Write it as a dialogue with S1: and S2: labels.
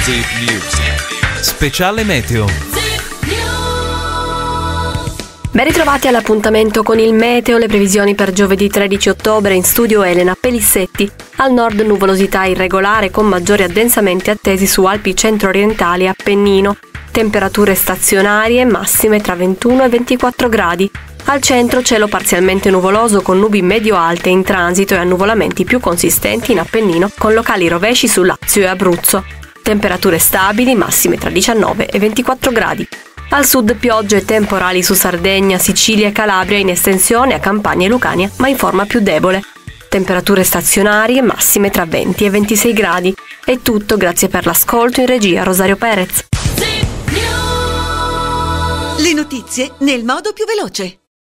S1: Speciale meteo.
S2: Ben ritrovati all'appuntamento con il meteo, le previsioni per giovedì 13 ottobre, in studio Elena Pelissetti. Al nord nuvolosità irregolare con maggiori addensamenti attesi su Alpi centro-orientali e Appennino. Temperature stazionarie massime tra 21 e 24 gradi. Al centro cielo parzialmente nuvoloso con nubi medio-alte in transito e annuvolamenti più consistenti in Appennino con locali rovesci su Lazio e Abruzzo. Temperature stabili massime tra 19 e 24 gradi. Al sud piogge e temporali su Sardegna, Sicilia e Calabria in estensione a Campania e Lucania, ma in forma più debole. Temperature stazionarie massime tra 20 e 26 gradi. È tutto, grazie per l'ascolto. In regia Rosario Perez.
S3: Le notizie nel modo più veloce.